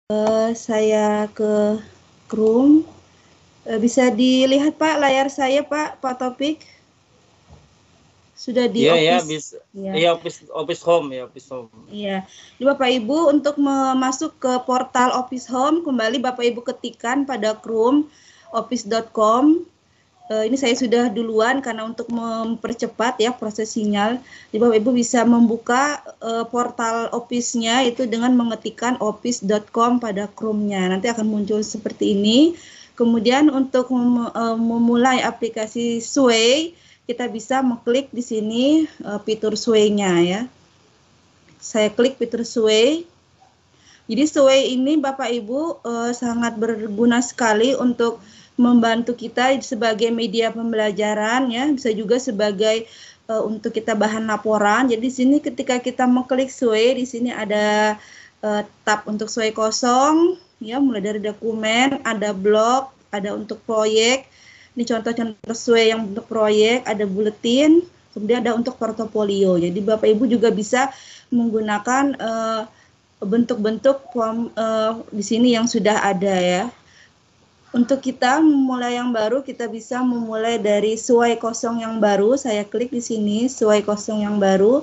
Saya ke Chrome. Bisa dilihat Pak layar saya Pak Topik? Sudah di Iya, Office. bisa. Iya, Office Home ya, Office Home. Iya. Jadi Bapak Ibu untuk masuk ke portal Office Home, kembali Bapak Ibu ketikkan pada Chrome office.com. Ini saya sudah duluan karena untuk mempercepat ya proses sinyal. Jadi Bapak Ibu bisa membuka portal Office-nya itu dengan mengetikkan office.com pada Chrome-nya. Nanti akan muncul seperti ini. Kemudian untuk memulai aplikasi Sway, kita bisa mengklik di sini fitur Sway-nya ya. Saya klik fitur Sway. Jadi Sway ini Bapak Ibu sangat berguna sekali untuk membantu kita sebagai media pembelajaran ya, bisa juga sebagai untuk kita bahan laporan. Jadi di sini ketika kita mengklik Sway, di sini ada tab untuk Sway kosong ya, mulai dari dokumen, ada blog, ada untuk proyek. Ini contoh-contoh Sway yang untuk proyek, ada buletin, kemudian ada untuk portofolio. Jadi Bapak Ibu juga bisa menggunakan bentuk-bentuk form di sini yang sudah ada ya. Untuk kita memulai yang baru, kita bisa memulai dari Sway kosong yang baru. Saya klik di sini, Sway kosong yang baru.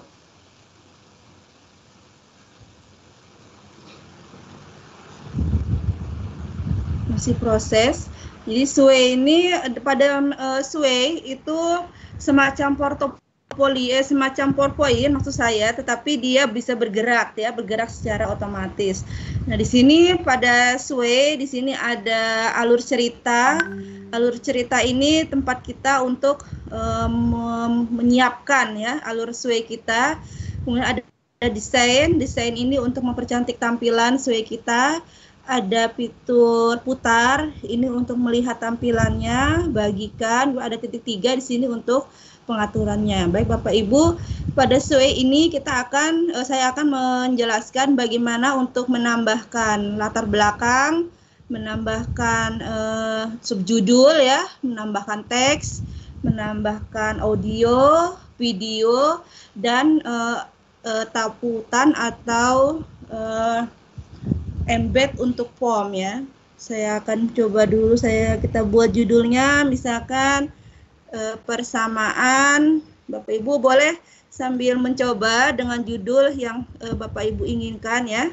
Masih proses. Jadi Sway ini pada Sway itu semacam semacam PowerPoint maksud saya, tetapi dia bisa bergerak ya, bergerak secara otomatis. Nah, di sini pada Sway di sini ada alur cerita. Alur cerita ini tempat kita untuk menyiapkan ya alur Sway kita. Kemudian ada desain. Desain ini untuk mempercantik tampilan Sway kita. Ada fitur putar, ini untuk melihat tampilannya, bagikan, ada titik 3 di sini untuk pengaturannya. Baik Bapak Ibu, pada Sway ini saya akan menjelaskan bagaimana untuk menambahkan latar belakang, menambahkan subjudul ya, menambahkan teks, menambahkan audio, video, dan taputan atau embed untuk form ya. Saya akan coba dulu kita buat judulnya misalkan persamaan. Bapak Ibu boleh sambil mencoba dengan judul yang Bapak Ibu inginkan ya.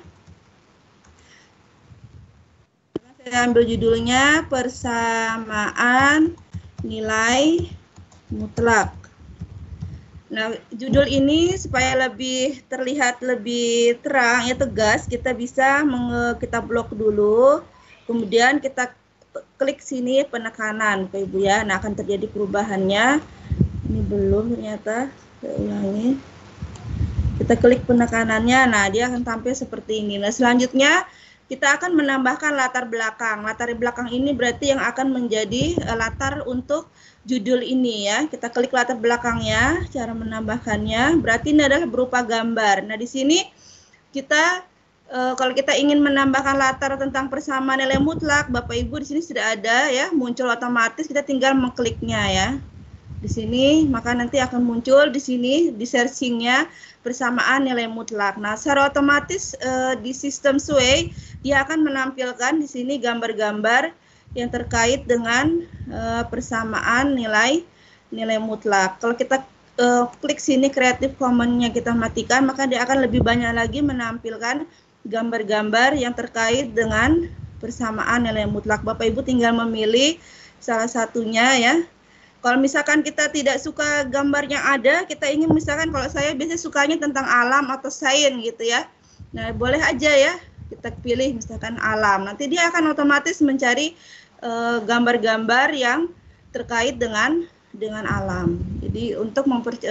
Saya ambil judulnya persamaan nilai mutlak. Nah, judul ini supaya lebih terlihat lebih terang ya, tegas, kita bisa kita blok dulu, kemudian kita klik sini penekanan Bapak Ibu ya. Nah, akan terjadi perubahannya. Ini belum ternyata, saya ulangi. Kita klik penekanannya, nah dia akan tampil seperti ini. Nah, selanjutnya kita akan menambahkan latar belakang. Latar belakang ini berarti yang akan menjadi latar untuk judul ini ya. Kita klik latar belakangnya, cara menambahkannya. Berarti ini adalah berupa gambar. Nah, di sini kita kalau kita ingin menambahkan latar tentang persamaan nilai mutlak, Bapak Ibu di sini sudah ada ya, muncul otomatis, kita tinggal mengkliknya ya. Di sini, maka nanti akan muncul di sini di searchingnya persamaan nilai mutlak. Nah, secara otomatis di sistem Sway dia akan menampilkan di sini gambar-gambar yang terkait dengan persamaan nilai mutlak. Kalau kita klik sini Creative Commons-nya kita matikan, maka dia akan lebih banyak lagi menampilkan gambar-gambar yang terkait dengan persamaan nilai mutlak. Bapak Ibu tinggal memilih salah satunya ya. Kalau misalkan kita tidak suka gambar yang ada, kita ingin misalkan kalau saya biasanya sukanya tentang alam atau sains gitu ya. Nah, boleh aja ya kita pilih misalkan alam. Nanti dia akan otomatis mencari gambar-gambar yang terkait dengan alam. Jadi untuk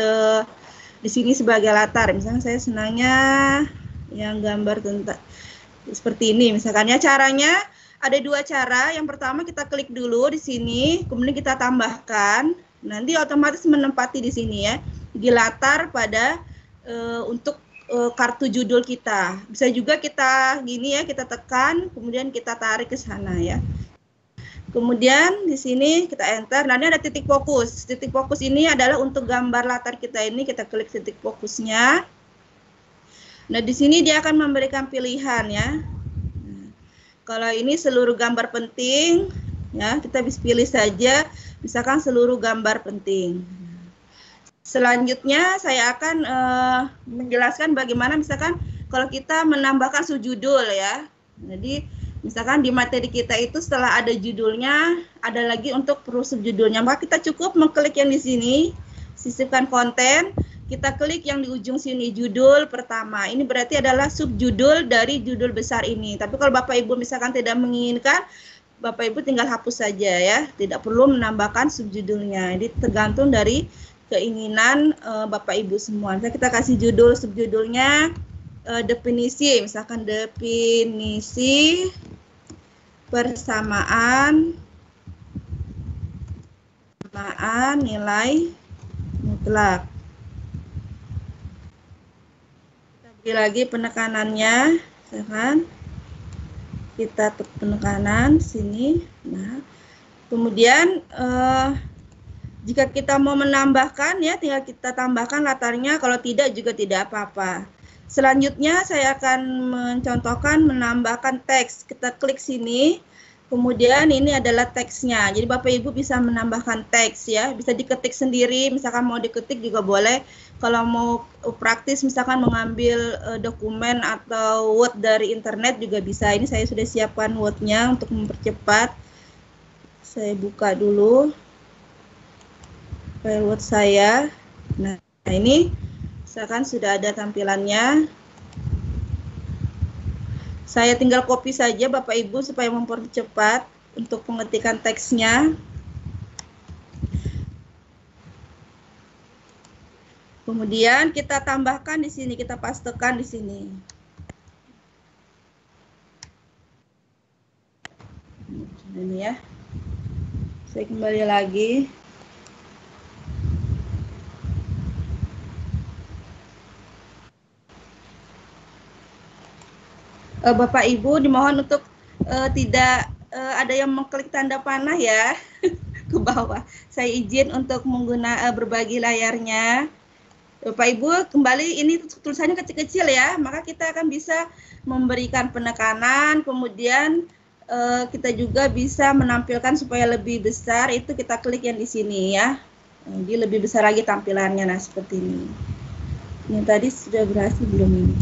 di sini sebagai latar, misalnya saya senangnya yang gambar tentang seperti ini misalkan ya. Caranya ada dua cara. Yang pertama kita klik dulu di sini, kemudian kita tambahkan. Nanti otomatis menempati di sini ya, di latar pada untuk kartu judul kita. Bisa juga kita gini ya, kita tekan, kemudian kita tarik ke sana ya. Kemudian di sini kita enter. Nah, ini ada titik fokus. Titik fokus ini adalah untuk gambar latar kita ini. Kita klik titik fokusnya. Nah, di sini dia akan memberikan pilihan ya. Kalau ini seluruh gambar penting, ya kita bisa pilih saja, misalkan seluruh gambar penting. Selanjutnya saya akan menjelaskan bagaimana misalkan kalau kita menambahkan subjudul ya. Jadi misalkan di materi kita itu setelah ada judulnya, ada lagi untuk perlu subjudulnya. Maka kita cukup mengklik yang di sini, sisipkan konten. Kita klik yang di ujung sini, judul pertama. Ini berarti adalah subjudul dari judul besar ini. Tapi kalau Bapak Ibu misalkan tidak menginginkan, Bapak Ibu tinggal hapus saja ya. Tidak perlu menambahkan subjudulnya. Jadi tergantung dari keinginan Bapak Ibu semua. Misalnya kita kasih judul, subjudulnya definisi. Misalkan definisi persamaan nilai mutlak. Lagi penekanannya, misalkan kita penekanan sini. Nah, kemudian jika kita mau menambahkan ya, tinggal kita tambahkan latarnya. Kalau tidak juga tidak apa-apa. Selanjutnya saya akan mencontohkan menambahkan teks. Kita klik sini. Kemudian ini adalah teksnya. Jadi Bapak Ibu bisa menambahkan teks ya. Bisa diketik sendiri, misalkan mau diketik juga boleh. Kalau mau praktis misalkan mengambil dokumen atau Word dari internet juga bisa. Ini saya sudah siapkan Word-nya untuk mempercepat. Saya buka dulu file Word saya. Nah, ini misalkan sudah ada tampilannya. Saya tinggal copy saja Bapak Ibu supaya mempercepat untuk pengetikan teksnya. Kemudian kita tambahkan di sini, kita pastekan di sini. Ini ya. Saya kembali lagi. Bapak Ibu dimohon untuk tidak ada yang mengklik tanda panah ya ke bawah. Saya izin untuk menggunakan berbagi layarnya. Bapak Ibu kembali, ini tulisannya kecil-kecil ya, maka kita akan bisa memberikan penekanan, kemudian kita juga bisa menampilkan supaya lebih besar, itu kita klik yang di sini ya. Jadi lebih besar lagi tampilannya, nah seperti ini. Ini tadi sudah berhasil belum ini?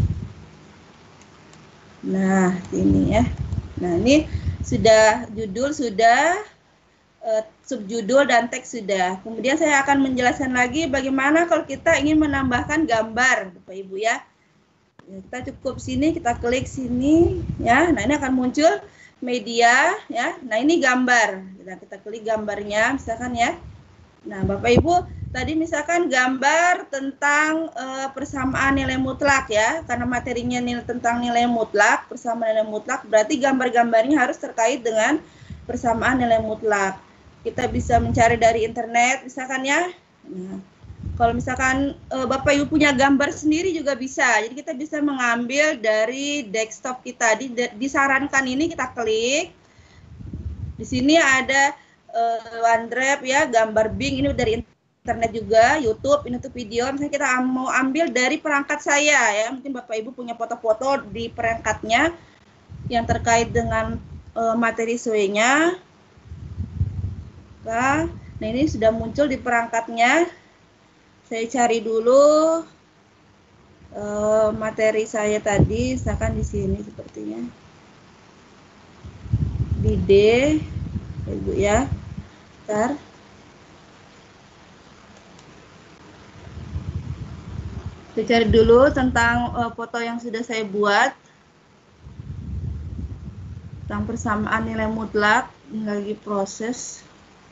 Nah, ini ya. Nah, ini sudah judul, sudah subjudul dan teks sudah. Kemudian saya akan menjelaskan lagi bagaimana kalau kita ingin menambahkan gambar, Bapak Ibu ya. Kita cukup sini, kita klik sini ya. Nah, ini akan muncul media ya. Nah, ini gambar. Kita klik gambarnya misalkan ya. Nah, Bapak Ibu, tadi misalkan gambar tentang persamaan nilai mutlak ya, karena materinya tentang nilai mutlak, persamaan nilai mutlak, berarti gambar-gambarnya harus terkait dengan persamaan nilai mutlak. Kita bisa mencari dari internet misalkan ya. Nah, kalau misalkan Bapak Ibu punya gambar sendiri juga bisa, jadi kita bisa mengambil dari desktop kita. Disarankan ini kita klik. Di sini ada OneDrive ya, gambar Bing, ini dari internet juga, YouTube, ini untuk video. Misalnya kita mau ambil dari perangkat saya ya, mungkin Bapak Ibu punya foto-foto di perangkatnya yang terkait dengan materi SW-nya. Nah, ini sudah muncul di perangkatnya. Saya cari dulu materi saya tadi, misalkan di sini sepertinya. Di D, Ibu ya. Bentar. Saya cari dulu tentang foto yang sudah saya buat. Tentang persamaan nilai mutlak. Ini lagi proses.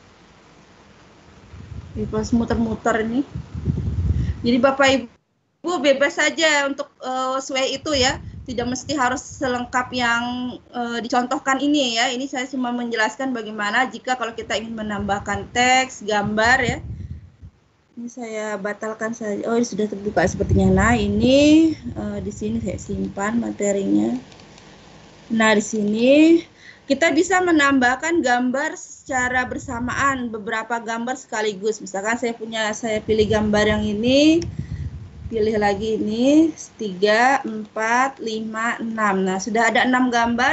Di proses muter-muter ini. Jadi Bapak Ibu bebas saja untuk SW itu ya. Tidak mesti harus selengkap yang dicontohkan ini ya. Ini saya cuma menjelaskan bagaimana jika kalau kita ingin menambahkan teks, gambar ya. Ini saya batalkan saja. Oh, ini sudah terbuka sepertinya. Nah, ini di sini saya simpan materinya. Nah, di sini kita bisa menambahkan gambar secara bersamaan, beberapa gambar sekaligus. Misalkan saya pilih gambar yang ini. Pilih lagi ini 3, 4, 5, 6. Nah, sudah ada 6 gambar.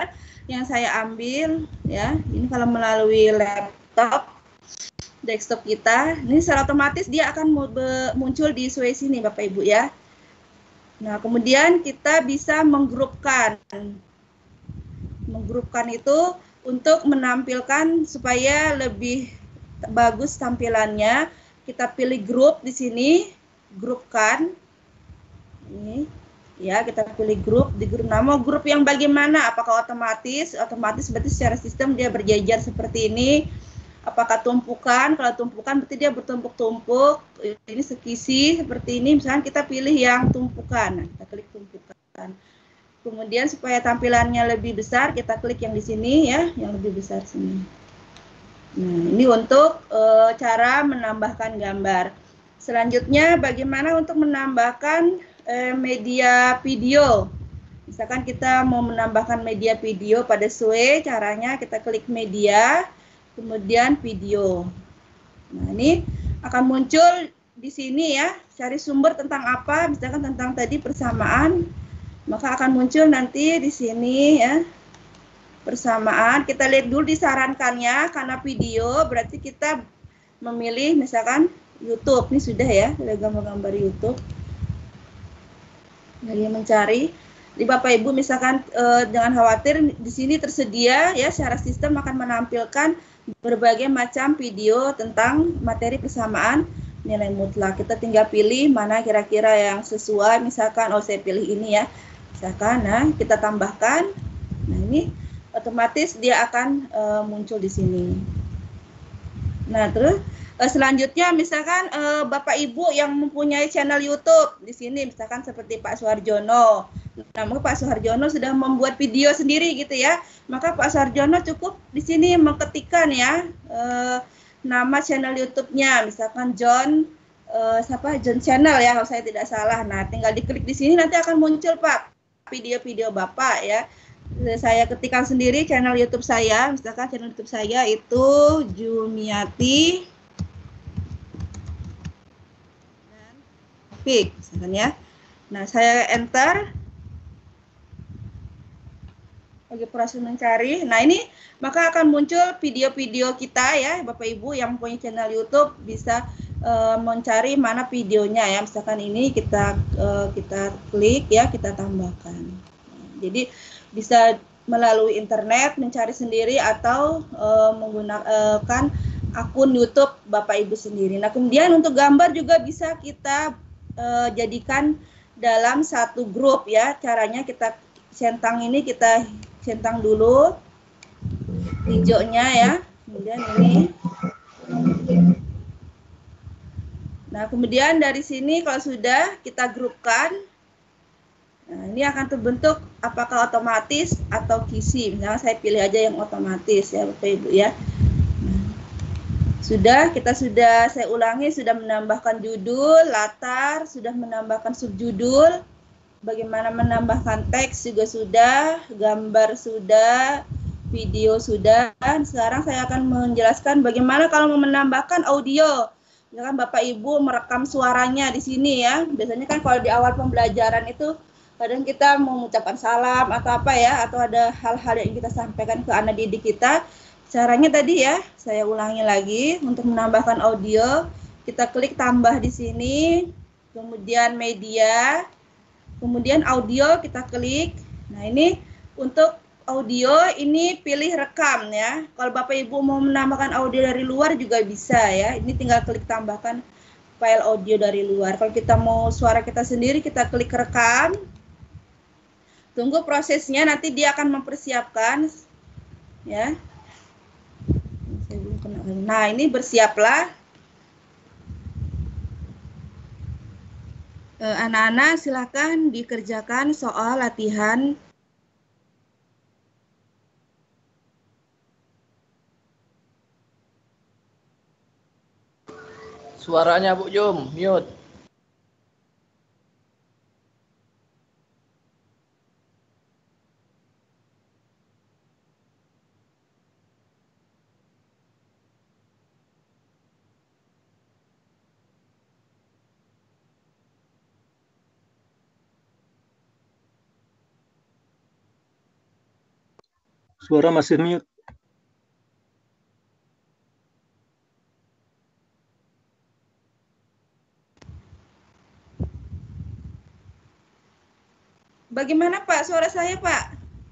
yang saya ambil ya. Ini kalau melalui laptop desktop kita, ini secara otomatis dia akan muncul di sway sini Bapak Ibu ya. Nah, kemudian kita bisa menggrupkan. Menggrupkan itu untuk menampilkan supaya lebih bagus tampilannya. Kita pilih grup di sini, grupkan. Ini ya, kita pilih grup, di grup nama grup yang bagaimana? Apakah otomatis? Otomatis berarti secara sistem dia berjejer seperti ini. Apakah tumpukan? Kalau tumpukan berarti dia bertumpuk-tumpuk. Ini sekisi seperti ini. Misalnya kita pilih yang tumpukan. Nah, kita klik tumpukan. Kemudian supaya tampilannya lebih besar, kita klik yang di sini ya, yang lebih besar sini. Nah, ini untuk cara menambahkan gambar. Selanjutnya, bagaimana untuk menambahkan media video? Misalkan kita mau menambahkan media video pada Sway, caranya kita klik media, kemudian video. Nah, ini akan muncul di sini ya, cari sumber tentang apa, misalkan tentang tadi persamaan, maka akan muncul nanti di sini ya, persamaan. Kita lihat dulu disarankannya, karena video berarti kita memilih misalkan YouTube. Ini sudah ya, sudah gambar-gambar YouTube. Lagi mencari. Di Bapak Ibu misalkan jangan khawatir, di sini tersedia ya, secara sistem akan menampilkan berbagai macam video tentang materi persamaan nilai mutlak. Kita tinggal pilih mana kira-kira yang sesuai, misalkan saya pilih ini ya. Misalkan, nah kita tambahkan. Nah, ini otomatis dia akan muncul di sini. Nah, terus selanjutnya misalkan Bapak Ibu yang mempunyai channel YouTube di sini, misalkan seperti Pak Suharjono. Nah, Pak Suharjono sudah membuat video sendiri gitu ya. Maka Pak Suharjono cukup di sini mengetikkan ya nama channel YouTube-nya, misalkan John John Channel ya, kalau saya tidak salah. Nah, tinggal diklik di sini nanti akan muncul Pak video-video Bapak ya. Saya ketikkan sendiri channel YouTube saya, misalkan channel YouTube saya itu Jumiati dan Fik, misalkan ya. Nah, saya enter bagi proses mencari. Nah, ini maka akan muncul video-video kita ya, Bapak Ibu yang punya channel YouTube bisa mencari mana videonya ya. Misalkan ini kita klik ya, kita tambahkan. Nah, jadi bisa melalui internet mencari sendiri atau menggunakan akun YouTube Bapak Ibu sendiri. Nah, kemudian untuk gambar juga bisa kita jadikan dalam satu grup ya. Caranya kita centang ini, kita centang dulu hijaunya ya. Kemudian ini. Nah, kemudian dari sini kalau sudah kita grupkan, nah, ini akan terbentuk apakah otomatis atau kisi. Misalnya saya pilih aja yang otomatis ya Bapak Ibu ya. Nah, saya ulangi, sudah menambahkan judul, latar, sudah menambahkan subjudul, bagaimana menambahkan teks juga sudah, gambar sudah, video sudah. Sekarang saya akan menjelaskan bagaimana kalau mau menambahkan audio. Misalkan Bapak Ibu merekam suaranya di sini ya. Biasanya kan kalau di awal pembelajaran itu kadang kita mau mengucapkan salam atau apa ya, atau ada hal-hal yang kita sampaikan ke anak didik kita. Caranya tadi ya, saya ulangi lagi, untuk menambahkan audio, kita klik tambah di sini, kemudian media, kemudian audio kita klik. Nah, ini untuk audio ini pilih rekam ya. Kalau Bapak Ibu mau menambahkan audio dari luar juga bisa ya. Ini tinggal klik tambahkan file audio dari luar. Kalau kita mau suara kita sendiri, kita klik rekam. Tunggu prosesnya, nanti dia akan mempersiapkan ya. Nah, ini bersiaplah. Anak-anak silakan dikerjakan soal latihan. Suaranya Bu Jum, mute. Suara masih mute. Bagaimana Pak suara saya Pak?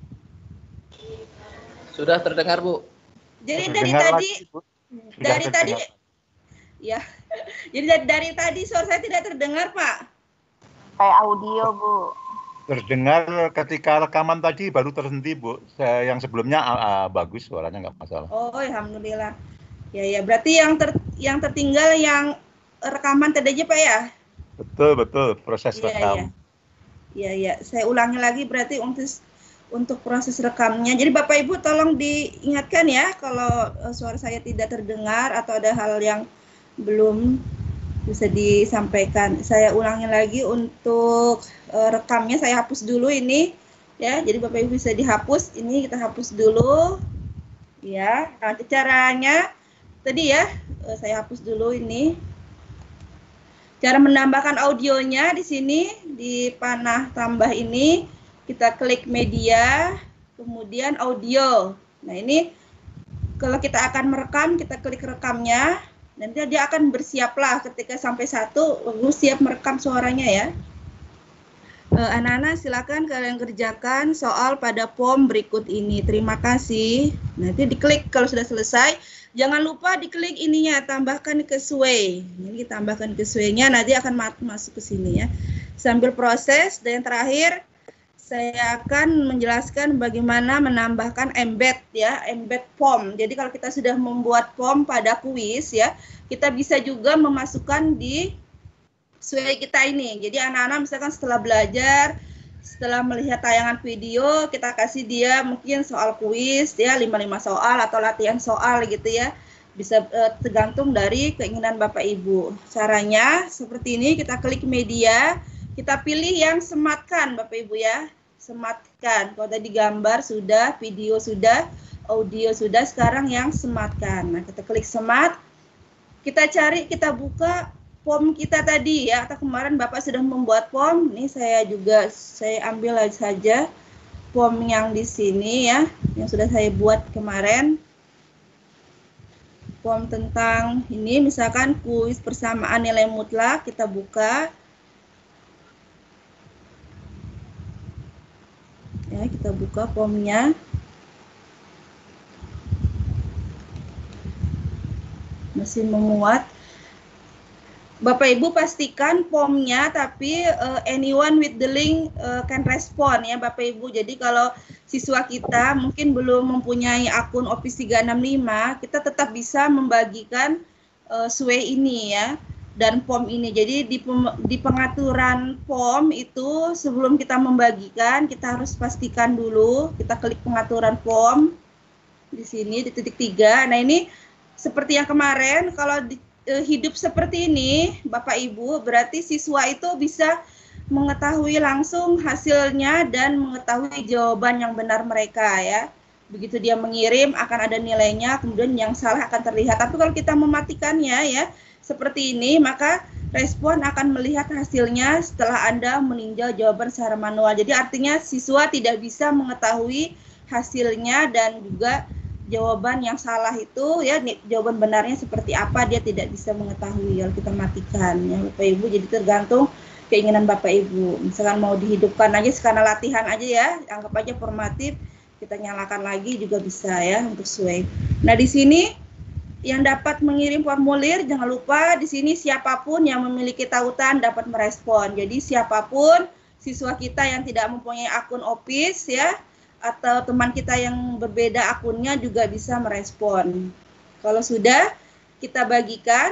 Sudah terdengar, Bu. Jadi Terdengar dari lagi, Bu. Sudah dari tadi terdengar. ya. Jadi dari tadi suara saya tidak terdengar Pak. Kayak audio, Bu. Terdengar ketika rekaman tadi baru terhenti, Bu. Yang sebelumnya bagus suaranya, nggak masalah. Oh, alhamdulillah. Ya, berarti yang tertinggal yang rekaman tadi aja Pak ya? Betul, proses Iya, rekam. Iya. Saya ulangi lagi berarti untuk proses rekamnya. Jadi Bapak Ibu tolong diingatkan ya kalau suara saya tidak terdengar atau ada hal yang belum bisa disampaikan. Saya ulangi lagi untuk rekamnya, saya hapus dulu ini ya. Jadi Bapak Ibu bisa dihapus, ini kita hapus dulu ya. Nanti caranya tadi ya, saya hapus dulu ini. Cara menambahkan audionya di sini di panah tambah ini kita klik media, kemudian audio. Nah ini kalau kita akan merekam, kita klik rekamnya, nanti dia akan bersiaplah ketika sampai 1, lalu siap merekam suaranya ya. Anak-anak silakan kalian kerjakan soal pada POM berikut ini. Terima kasih. Nanti diklik kalau sudah selesai. Jangan lupa diklik ininya, tambahkan ke sway. Ini ditambahkan ke sway-nya, nanti akan masuk ke sini ya. Sambil proses, dan yang terakhir saya akan menjelaskan bagaimana menambahkan embed ya, embed POM. Jadi kalau kita sudah membuat POM pada kuis ya, kita bisa juga memasukkan di sway kita ini. Jadi anak-anak misalkan setelah belajar, setelah melihat tayangan video, kita kasih dia mungkin soal kuis, dia 5 soal atau latihan soal gitu ya. Bisa tergantung dari keinginan Bapak Ibu. Caranya seperti ini, kita klik media, kita pilih yang sematkan Bapak Ibu ya. Sematkan. Kalau tadi gambar sudah, video sudah, audio sudah, sekarang yang sematkan. Nah, kita klik semat. Kita cari, kita buka POM kita tadi ya, atau kemarin Bapak sudah membuat POM. Ini saya ambil saja POM yang di sini ya, yang sudah saya buat kemarin. POM tentang ini misalkan kuis persamaan nilai mutlak, kita buka. Ya, kita buka POM-nya. Masih memuat. Bapak Ibu pastikan POM-nya, tapi anyone with the link can respond ya Bapak Ibu. Jadi kalau siswa kita mungkin belum mempunyai akun Office 365, kita tetap bisa membagikan sway ini ya, dan POM ini. Jadi di pengaturan POM itu sebelum kita membagikan, kita harus pastikan dulu, kita klik pengaturan POM di sini di titik 3. Nah ini seperti yang kemarin, kalau hidup seperti ini Bapak Ibu, berarti siswa itu bisa mengetahui langsung hasilnya dan mengetahui jawaban yang benar mereka ya. Begitu dia mengirim akan ada nilainya, kemudian yang salah akan terlihat. Tapi kalau kita mematikannya ya seperti ini, maka respon akan melihat hasilnya setelah Anda meninjau jawaban secara manual. Jadi artinya siswa tidak bisa mengetahui hasilnya dan juga jawaban yang salah itu ya, jawaban benarnya seperti apa, dia tidak bisa mengetahui kalau kita matikan ya Bapak Ibu. Jadi tergantung keinginan Bapak Ibu. Misalkan mau dihidupkan aja karena latihan aja ya, anggap aja formatif, kita nyalakan lagi juga bisa ya untuk sway. Nah di sini yang dapat mengirim formulir, jangan lupa di sini siapapun yang memiliki tautan dapat merespon. Jadi siapapun siswa kita yang tidak mempunyai akun Office ya, atau teman kita yang berbeda akunnya juga bisa merespon. Kalau sudah kita bagikan,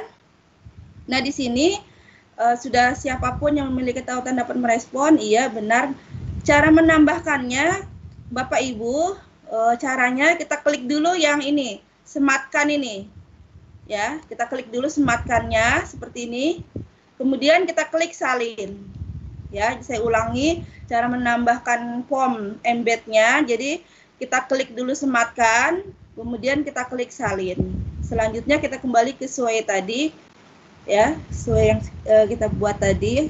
nah di sini sudah siapapun yang memiliki tautan dapat merespon, iya benar. Cara menambahkannya, Bapak Ibu, caranya kita klik dulu yang ini, sematkan ini, ya kita klik dulu sematkannya seperti ini, kemudian kita klik salin. Ya, saya ulangi cara menambahkan POM embed-nya. Jadi kita klik dulu sematkan, kemudian kita klik salin. Selanjutnya kita kembali ke sway tadi, ya, sway yang kita buat tadi.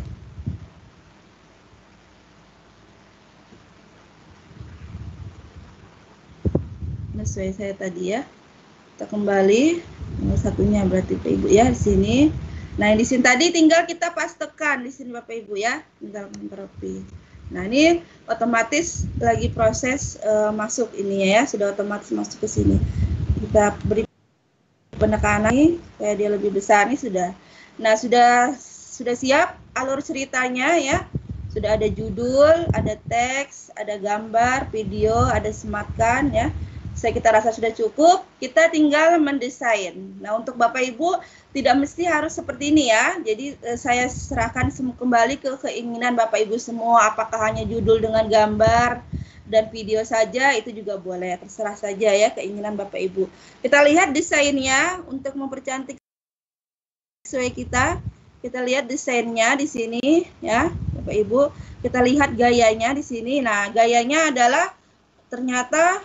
sesuai saya tadi ya. Kita kembali nomor satunya berarti Bapak Ibu ya di sini. Nah, di sini tadi tinggal kita pastekan di sini Bapak Ibu ya, tinggal rapi. Nah, ini otomatis lagi proses masuk ini ya, sudah otomatis masuk ke sini. Kita beri penekanan supaya dia lebih besar nih sudah. Nah, sudah siap alur ceritanya ya. Sudah ada judul, ada teks, ada gambar, video, ada sematkan ya. Kita rasa sudah cukup, kita tinggal mendesain. Nah, untuk Bapak Ibu tidak mesti harus seperti ini ya. Jadi saya serahkan kembali ke keinginan Bapak Ibu semua, apakah hanya judul dengan gambar dan video saja, itu juga boleh, terserah saja ya keinginan Bapak Ibu. Kita lihat desainnya untuk mempercantik sesuai kita. Kita lihat desainnya di sini ya, Bapak Ibu. Kita lihat gayanya di sini. Nah, gayanya adalah ternyata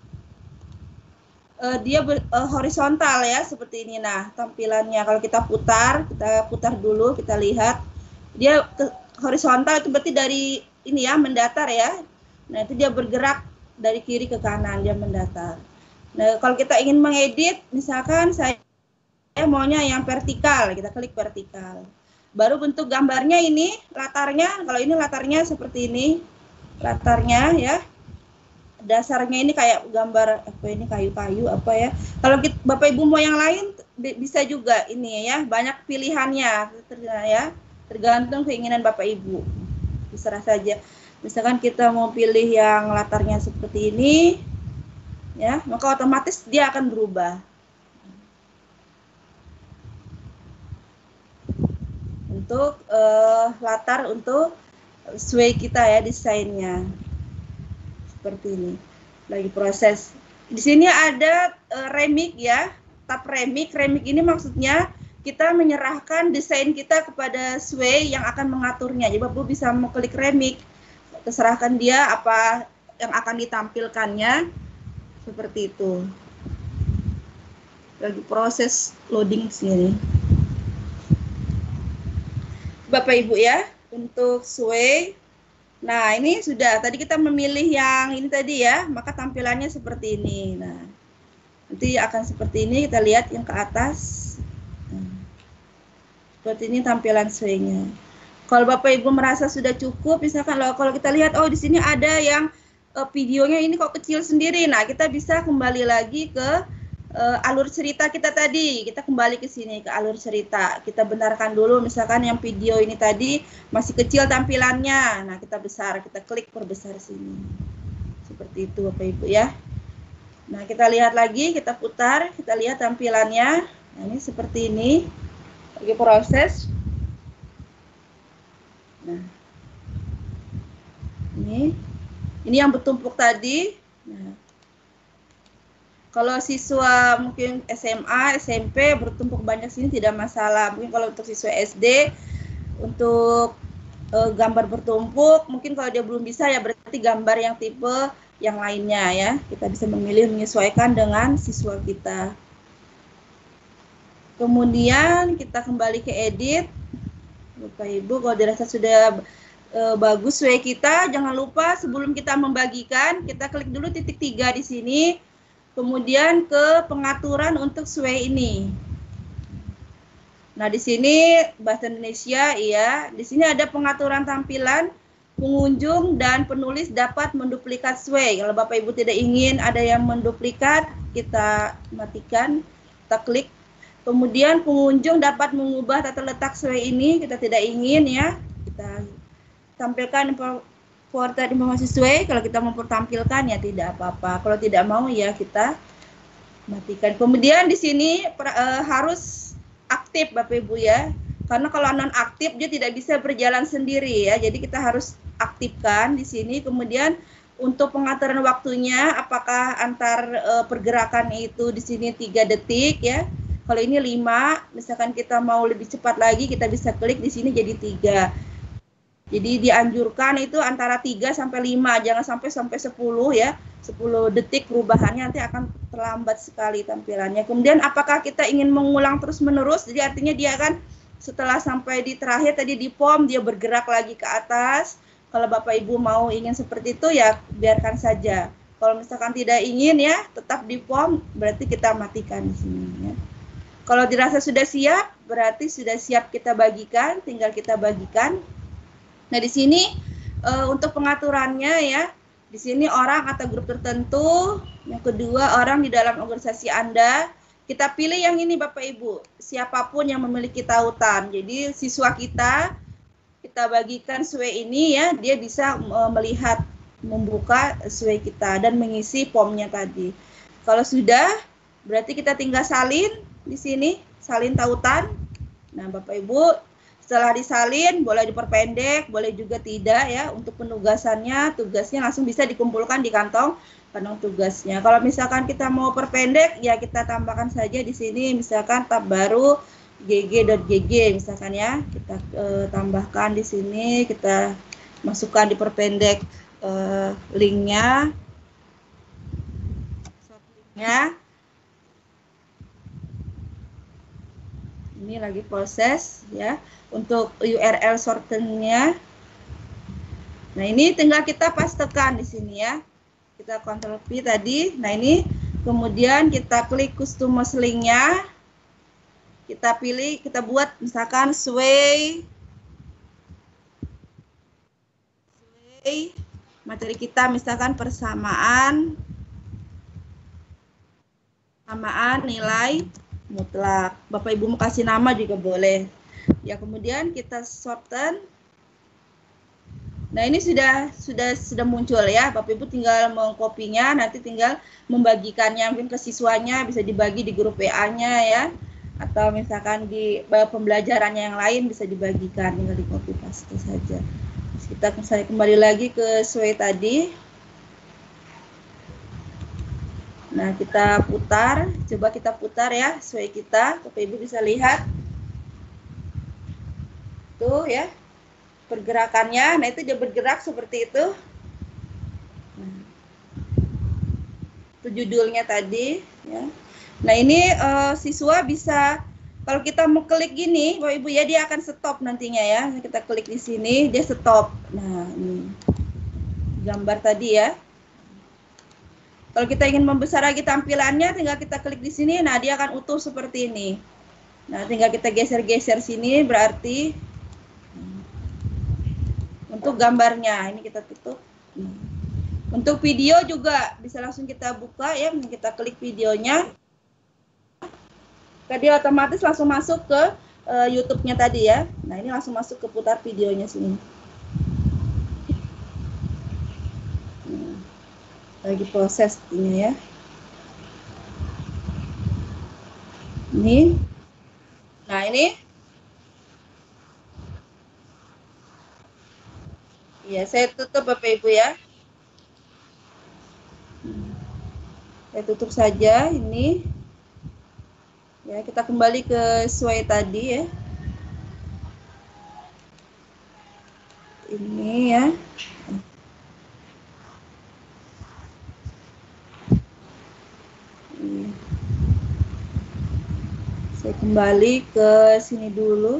dia horizontal ya, seperti ini. Nah, tampilannya kalau kita putar dulu, kita lihat dia horizontal, itu berarti dari ini ya, mendatar ya. Nah, itu dia bergerak dari kiri ke kanan, dia mendatar. Nah, kalau kita ingin mengedit, misalkan saya maunya yang vertikal, kita klik vertikal. Baru bentuk gambarnya ini, latarnya, kalau ini latarnya seperti ini, latarnya ya. Dasarnya ini kayak gambar apa ini, kayu-kayu apa ya. Kalau Bapak Ibu mau yang lain bisa juga ini ya, banyak pilihannya ya, tergantung keinginan Bapak Ibu. Terserah saja. Misalkan kita mau pilih yang latarnya seperti ini ya, maka otomatis dia akan berubah. Untuk latar untuk sesuai kita ya desainnya. Seperti ini. Lagi proses. Di sini ada remix ya, tab remix. Remix ini maksudnya kita menyerahkan desain kita kepada Sway yang akan mengaturnya. Jadi Bapak bisa mengklik remix, terserahkan dia apa yang akan ditampilkannya, seperti itu. Lagi proses loading sini. Bapak Ibu ya, untuk Sway. Nah, ini sudah, tadi kita memilih yang ini tadi ya, maka tampilannya seperti ini. Nah, nanti akan seperti ini, kita lihat yang ke atas. Nah, seperti ini tampilan Sway-nya. Kalau Bapak Ibu merasa sudah cukup, misalkan kalau kita lihat, oh di sini ada yang videonya ini kok kecil sendiri. Nah, kita bisa kembali lagi ke alur cerita kita tadi. Kita kembali ke sini, ke alur cerita. Kita benarkan dulu, misalkan yang video ini tadi masih kecil tampilannya. Nah, kita besar, kita klik perbesar sini. Seperti itu Bapak Ibu ya. Nah, kita lihat lagi, kita putar, kita lihat tampilannya. Nah, ini seperti ini. Lagi proses. Nah, ini yang bertumpuk tadi. Nah, kalau siswa mungkin SMA, SMP bertumpuk banyak sini tidak masalah. Mungkin kalau untuk siswa SD, untuk gambar bertumpuk, mungkin kalau dia belum bisa ya berarti gambar yang tipe yang lainnya ya. Kita bisa memilih menyesuaikan dengan siswa kita. Kemudian kita kembali ke edit. Bapak Ibu, kalau dirasa sudah bagus Sway kita, jangan lupa sebelum kita membagikan, kita klik dulu titik 3 di sini. Kemudian ke pengaturan untuk Sway ini. Nah, di sini bahasa Indonesia ya. Di sini ada pengaturan tampilan, pengunjung dan penulis dapat menduplikat Sway. Kalau Bapak Ibu tidak ingin ada yang menduplikat, kita matikan, kita klik. Kemudian pengunjung dapat mengubah tata letak Sway ini, kita tidak ingin ya. Kita tampilkan portal informasi Sway. Kalau kita mau tampilkan ya tidak apa-apa. Kalau tidak mau ya kita matikan. Kemudian di sini harus aktif Bapak Ibu ya. Karena kalau non aktif dia tidak bisa berjalan sendiri ya. Jadi kita harus aktifkan di sini. Kemudian untuk pengaturan waktunya, apakah antar pergerakan itu di sini 3 detik ya. Kalau ini 5, misalkan kita mau lebih cepat lagi, kita bisa klik di sini jadi 3. Jadi dianjurkan itu antara 3 sampai 5, jangan sampai 10 ya. 10 detik perubahannya nanti akan terlambat sekali tampilannya. Kemudian apakah kita ingin mengulang terus-menerus? Jadi artinya dia akan setelah sampai di terakhir tadi di form dia bergerak lagi ke atas. Kalau Bapak Ibu mau ingin seperti itu ya biarkan saja. Kalau misalkan tidak ingin ya, tetap di form, berarti kita matikan di sini ya. Kalau dirasa sudah siap, berarti sudah siap kita bagikan, tinggal kita bagikan. Nah, di sini untuk pengaturannya ya, di sini orang atau grup tertentu, yang kedua orang di dalam organisasi Anda, kita pilih yang ini Bapak Ibu, siapapun yang memiliki tautan. Jadi siswa kita bagikan sway ini ya, dia bisa melihat, membuka sway kita dan mengisi formnya tadi. Kalau sudah, berarti kita tinggal salin di sini, salin tautan. Nah, Bapak Ibu, setelah disalin boleh diperpendek, boleh juga tidak ya. Untuk penugasannya, tugasnya langsung bisa dikumpulkan di kantong tugasnya. Kalau misalkan kita mau perpendek, ya kita tambahkan saja di sini, misalkan tab baru gg.gg misalkan ya, kita tambahkan di sini, kita masukkan diperpendek linknya. Ini lagi proses ya untuk URL sortingnya. Nah, ini tinggal kita pastekan di sini ya. Kita Ctrl P tadi. Nah, ini kemudian kita klik customize linknya. Kita pilih, kita buat misalkan sway materi kita misalkan persamaan nilai mutlak. Bapak Ibu mau kasih nama juga boleh. Ya, kemudian kita shorten. Nah, ini sudah muncul ya. Bapak Ibu tinggal mengkopinya, nanti tinggal membagikannya mungkin ke siswanya, bisa dibagi di grup WA-nya ya. Atau misalkan di pembelajarannya yang lain bisa dibagikan, tinggal di copy paste saja. Kita kembali lagi ke sway tadi. Nah, kita putar, coba kita putar ya sway kita, Bapak Ibu bisa lihat. Tuh ya, pergerakannya. Nah, itu dia bergerak seperti itu. Nah, itu judulnya tadi ya. Nah, ini siswa bisa, kalau kita mau klik gini, Bapak Ibu ya, dia akan stop nantinya ya. Kita klik di sini, dia stop. Nah, ini gambar tadi ya. Kalau kita ingin membesar lagi tampilannya, tinggal kita klik di sini. Nah, dia akan utuh seperti ini. Nah, tinggal kita geser-geser sini, berarti untuk gambarnya. Ini kita tutup. Untuk video juga bisa langsung kita buka ya. Kita klik videonya. Dia otomatis langsung masuk ke YouTube-nya tadi ya. Nah, ini langsung masuk ke putar videonya sini. Lagi proses ini ya. Ini. Nah, ini. Ya, saya tutup Bapak Ibu ya. Saya tutup saja ini. Ya, kita kembali ke sway tadi ya. Ini ya. Ini. Saya kembali ke sini dulu.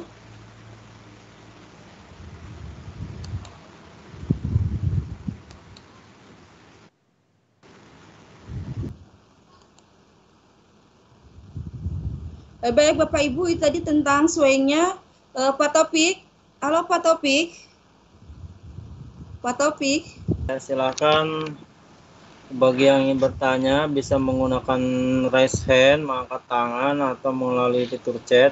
Baik Bapak Ibu, itu tadi tentang sway-nya. Pak Topik, halo Pak Topik. Pak Topik. Silakan bagi yang ingin bertanya bisa menggunakan raise hand, mengangkat tangan atau melalui fitur chat.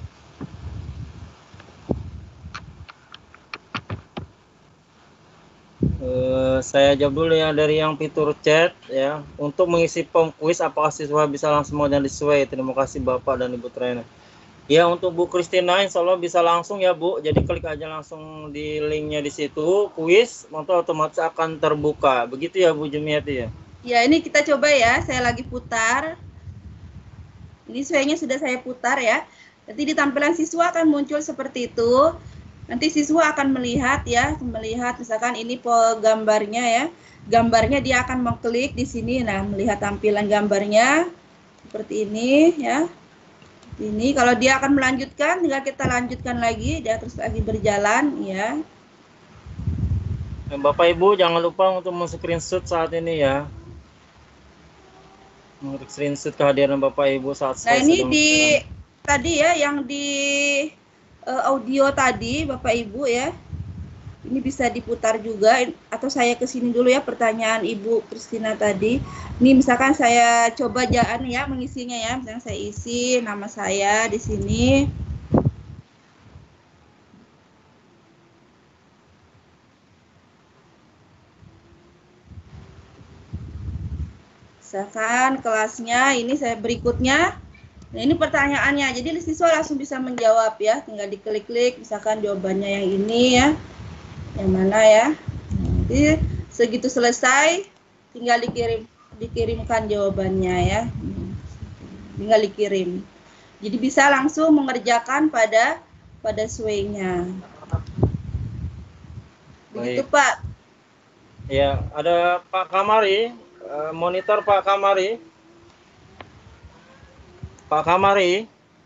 Saya jawab dulu ya dari yang fitur chat ya. Untuk mengisi form kuis apakah siswa bisa langsung mengajukan di sway? Terima kasih Bapak dan Ibu trainer. Ya, untuk Bu Christina insya Allah bisa langsung ya Bu. Jadi klik aja langsung di linknya di situ, kuis, maka otomatis akan terbuka. Begitu ya Bu Jumiati ya? Ya, ini kita coba ya. Saya lagi putar. Ini sway-nya sudah saya putar ya. Nanti di tampilan siswa akan muncul seperti itu. Nanti siswa akan melihat ya, misalkan ini gambarnya ya. Gambarnya dia akan mengklik di sini. Nah, melihat tampilan gambarnya seperti ini ya. Ini kalau dia akan melanjutkan, tinggal kita lanjutkan lagi, dia terus lagi berjalan ya. Bapak Ibu jangan lupa untuk men-screenshot saat ini ya. screenshot kehadiran Bapak Ibu saat Nah, saya ini sedang di siaran. tadi ya yang di audio tadi Bapak Ibu ya. Ini bisa diputar juga atau saya ke sini dulu ya pertanyaan Ibu Kristina tadi. Ini misalkan saya coba jangan ya mengisinya ya. Misalkan saya isi nama saya di sini. Misalkan kelasnya ini saya berikutnya. Nah, ini pertanyaannya. Jadi siswa langsung bisa menjawab ya. Tinggal diklik-klik misalkan jawabannya yang ini ya. Yang mana ya? Jadi segitu selesai tinggal dikirimkan jawabannya ya. Tinggal dikirim. Jadi bisa langsung mengerjakan pada sway-nya. Begitu, Baik. Pak. Ya, ada Pak Kamari, monitor Pak Kamari. Pak Kamari.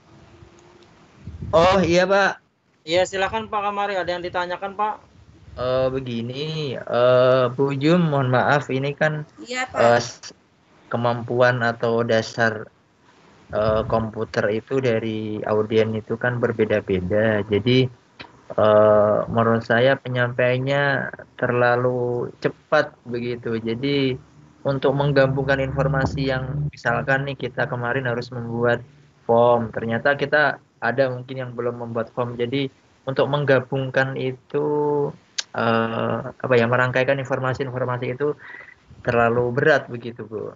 Oh iya Pak. Iya, silakan Pak Kamari, ada yang ditanyakan Pak? Begini, Bu Jum, mohon maaf ini kan Iya, Pak. kemampuan atau dasar komputer itu dari audien itu kan berbeda-beda. Jadi menurut saya penyampaiannya terlalu cepat begitu. Jadi untuk menggabungkan informasi yang misalkan nih kita kemarin harus membuat form, ternyata kita ada mungkin yang belum membuat form. Jadi untuk menggabungkan itu apa ya, merangkaikan informasi-informasi itu terlalu berat begitu, Bu.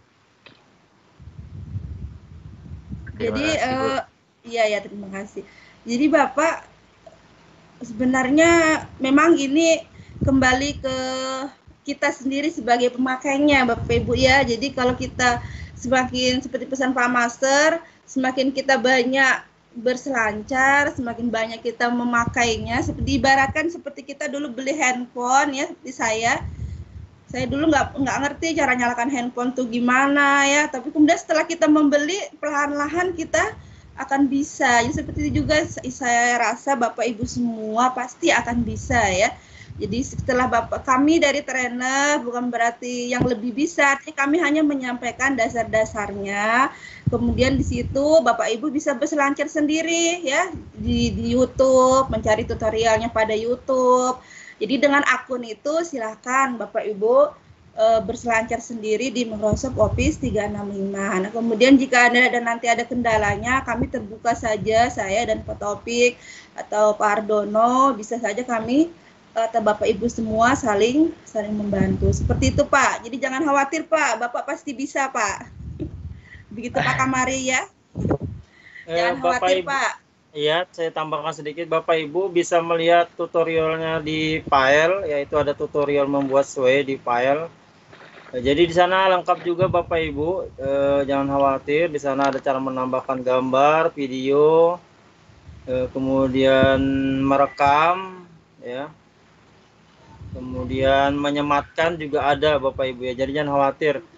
Terima Jadi kasih, Bu. iya ya, terima kasih. Jadi Bapak sebenarnya memang ini kembali ke kita sendiri sebagai pemakainya Bapak Ibu ya. Jadi kalau kita semakin seperti pesan Pak Master, semakin kita banyak berselancar, semakin banyak kita memakainya. Seperti ibaratkan seperti kita dulu beli handphone ya, seperti saya dulu nggak ngerti cara nyalakan handphone tuh gimana ya, tapi kemudian setelah kita membeli perlahan-lahan kita akan bisa. Jadi seperti itu juga saya rasa Bapak Ibu semua pasti akan bisa ya. Jadi setelah kami dari trainer bukan berarti yang lebih bisa, tapi kami hanya menyampaikan dasar-dasarnya. Kemudian di situ Bapak Ibu bisa berselancar sendiri ya di YouTube, mencari tutorialnya pada YouTube. Jadi dengan akun itu silahkan Bapak Ibu berselancar sendiri di Microsoft Office 365. Nah, kemudian jika nanti ada kendalanya, kami terbuka saja, saya dan Pak Taufik atau Pak Ardono, bisa saja kami atau Bapak Ibu semua saling membantu. Seperti itu Pak. Jadi jangan khawatir Pak, Bapak pasti bisa Pak. Begitu Pak Kamari ya. Jangan khawatir Ibu, Pak. iya, saya tambahkan sedikit. Bapak Ibu bisa melihat tutorialnya di file, yaitu ada tutorial membuat sway di file. Jadi di sana lengkap juga Bapak Ibu, jangan khawatir. Di sana ada cara menambahkan gambar, video, kemudian merekam, ya. Kemudian menyematkan juga ada Bapak Ibu ya. Jadi jangan khawatir.